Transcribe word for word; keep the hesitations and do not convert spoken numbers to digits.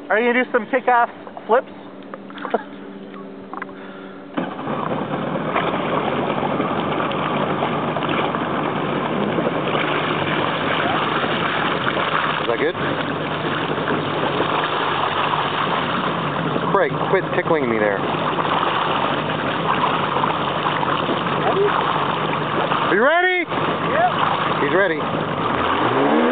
Are you gonna do some kick-ass flips? Is that good? Craig, quit tickling me there. Ready? Are you ready? Yep. He's ready.